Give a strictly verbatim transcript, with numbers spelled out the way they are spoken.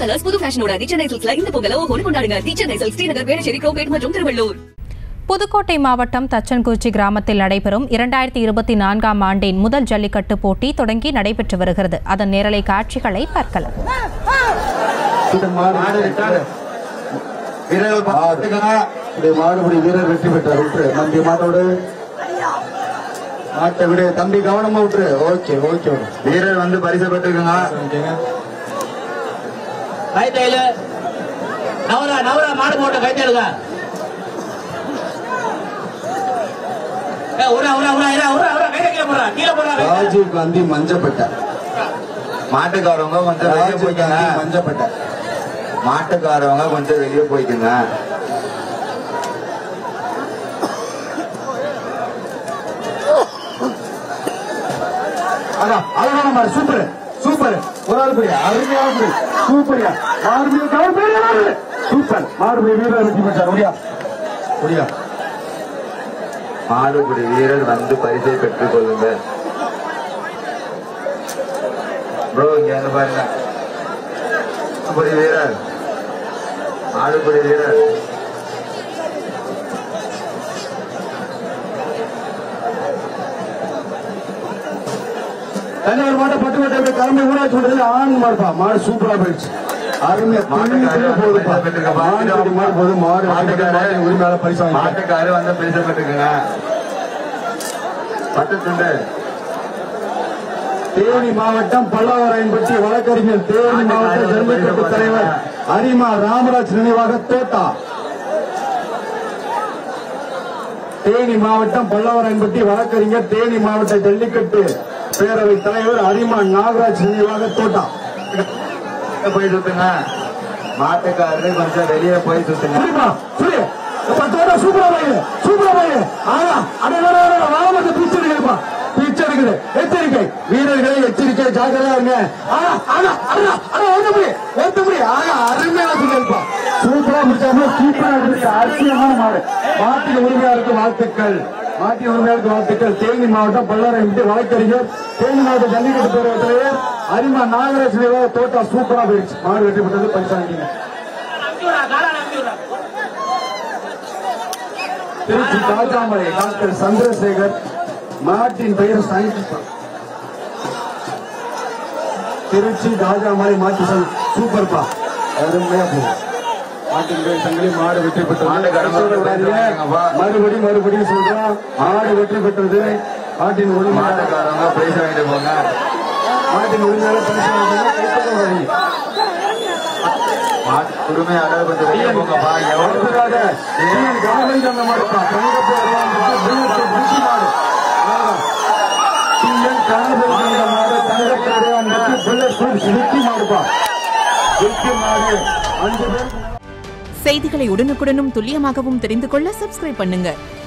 Colours புது ஃபேஷனோட தி சென்னை சில்க்ஸ்ல இந்த பொங்கலை ஓஹோன்னு கொண்டாடுங்க. தி சென்னை சில்க்ஸ் ஸ்ரீநகர், வேளச்சேரி, குரோம்பேட் மற்றும் திருவள்ளூர். புதுக்கோட்டை மாவட்டம் தச்சன்குச்சி கிராமத்தில் நடைபெறும் இரண்டாயிரத்தி இருபத்தி நான்காம் ஆண்டின் முதல் ஜல்லிக்கட்டு போட்டி தொடங்கி நடைபெற்று வருகிறது. அதன் நேரலை காட்சிகளை பார்க்கலாம். மாடுபடி வீரர் வெற்றி பெற்றார். விட்டு நம்பி மாட்டோடு மாட்டை விடு தம்பி, கவனமா விட்டுரு. ஓகே ஓகே வீரர் வந்து பரிசு பெற்றுக்குங்க. கைத்தேல நவரா நவரா மாடு போட்ட கைத்தேலுங்க. ராஜீவ் காந்தி மஞ்சப்பட்ட மாட்டுக்காரவங்க கொஞ்சம் வெளியே போய்க்கங்க. மஞ்சப்பட்ட மாட்டுக்காரவங்க கொஞ்சம் வெளியே போய்க்குங்க. அழகான மாடு, சூப்பர் சூப்பர். ஒரு ஆள் புரியா, அருமையான புரி, சூப்பரியா மாடு, சூப்பர் மாடுபடி வீரர் வெற்றி பெற்றார். முடியா முடியா மாடுபிடி வீரர் வந்து பரிசை பெற்றுக் கொள்ளுங்க. ப்ரோ இங்க வந்து பாருங்க. மாடுபிடி வீரர் மாடுபிடி வீரர் தனியார் மாட்டை பட்டு கட்ட கிளம்பி ஊராட்சி விடுறது ஆண் மாடுப்பா. மாடு சூப்பரா போயிடுச்சு. அருமையா போதுப்பா. மாடு போது மாடு உரிமையால பரிசு மாட்டுக்காரு வந்து பரிசு பெற்றுக்குங்க. பட்டு துண்டு. தேனி மாவட்டம் பல்லாவராயன்பட்டி வழக்கறிஞர், தேனி மாவட்ட ஜல்லிக்கட்டு தலைவர் அரிமா ராமராஜ் நினைவாக தோட்டா. தேனி மாவட்டம் பல்லாவராயன்பட்டி வழக்கறிஞர், தேனி மாவட்ட ஜல்லிக்கட்டு பேரவை தலைவர் அரிமா நாகராஜ் நினைவாக தோட்டா. போய் சுத்துங்க. மாட்டுக்காரரு கொஞ்சம் வெளியே போய் சுத்துங்க. சூப்பரா பையன், சூப்பரா பையன். ஆனா அடையாள பிச்சை எடுப்பா, பிச்சை எடுக்குது. எச்சரிக்கை வீரர்களை, எச்சரிக்கை, ஜாக்கிரதா இருங்க. அருமையான சொல்லிருப்பா. சூப்பரா பிடிச்சாம சூப்பரா இருக்கு. அரிசியமான மாடு. மாட்டின் உரிமையாளருக்கு வாழ்த்துக்கள். மாட்டின் உரிமையாளருக்கு வாழ்த்துக்கள். தேனி மாவட்டம் பல்லாவராயன்பட்டி வழக்கறிஞர், தேனி மாவட்ட ஜல்லிக்கட்டு பேரவை தலைவர் அரிமா நாகராஜ் நினைவாக தோட்டா. சூப்பரா போயிடுச்சு. மாடு வெற்றி பெற்றது. பரிசாங்க. திருச்சி காஜாமலை டாக்டர் சந்திரசேகர், மாட்டின் பெயர் சயின்டிஸ்ட். திருச்சி காஜாமலை மாட்டி சூப்பர்பா, அருமையா போகும். மாட்டின் பெயர் சங்கிலி. மாடு வெற்றி பெற்றது. மறுபடி மறுபடியும் சொல்றோம், மாடு வெற்றி பெற்றது. மாட்டின் மாட்டுக்காரங்க பரிசு வாங்கிட்டு போங்க. மாட்டின் உரிமையால பரிசு வாங்கி உரிமையாளர் கொஞ்சம் வெளியே போங்கப்பா. செய்திகளை உடனுக்குடனும் துல்லியமாகவும் தெரிந்து கொள்ள சப்ஸ்கிரைப் பண்ணுங்க.